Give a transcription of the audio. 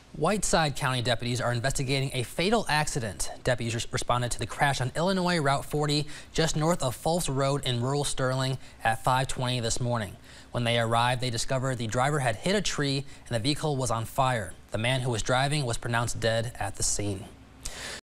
Whiteside County deputies are investigating a fatal accident. Deputies responded to the crash on Illinois Route 40 just north of Fulfs Road in rural Sterling at 5:20 this morning. When they arrived, they discovered the driver had hit a tree and the vehicle was on fire. The man who was driving was pronounced dead at the scene.